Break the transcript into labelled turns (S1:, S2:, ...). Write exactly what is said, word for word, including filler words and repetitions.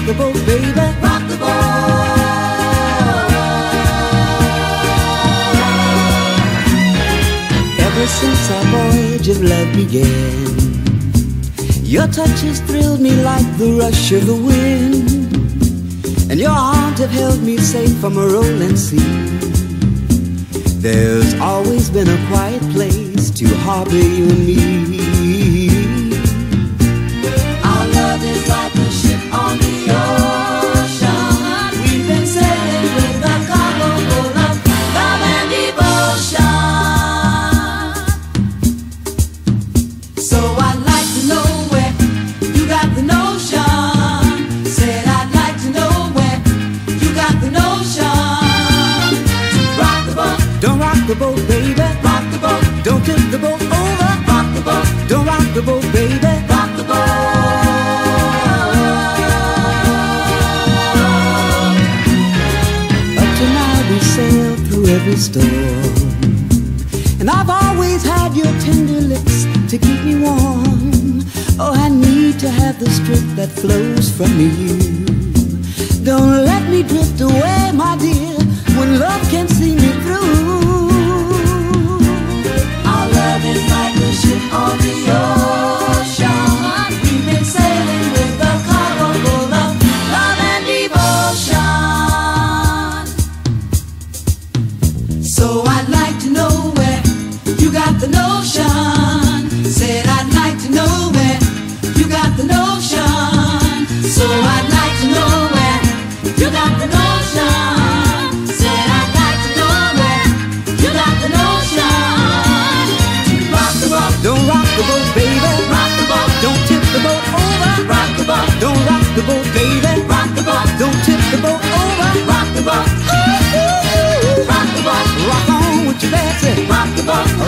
S1: the boat, baby.
S2: Rock the boat.
S1: Ever since our voyage of love began, your touches thrilled me like the rush of the wind, and your arms have held me safe from a rolling sea. There's always been a quiet place to harbor you and me.
S2: Our love is like a ship on the ocean. We've been sailing with a cargo full of love and devotion. So I'd like to know where you got the notion. Said I'd like to know where you got the notion. Rock the boat.
S1: Don't rock the boat, baby.
S2: Rock the boat.
S1: Don't tip the boat over.
S2: Rock the boat.
S1: Don't rock the boat, baby.
S2: Rock the boat.
S1: Up to now we sailed through every storm, and I've always had your tender lips to keep me warm. Oh, I need to have the strength that flows from you. Don't let me drift away, my dear, when love can see me through.
S2: Our love is like a ship on the ocean. We've been sailing with a cargo full of love and devotion. So I'd like to know where you got the notion. Said I'd like to know where you got the notion. So I'd like to know where you got the notion. Said I'd like to know where you got the notion. Rock the boat.
S1: Don't rock the boat, baby.
S2: Rock the boat.
S1: Don't tip the boat over.
S2: Rock the boat.
S1: Don't rock the boat, baby.
S2: Rock the boat.
S1: Don't tip the boat over.
S2: Rock the boat.
S1: Ooh, ooh, ooh.
S2: Rock the boat.
S1: Rock on with your Betsy.
S2: Rock the boat.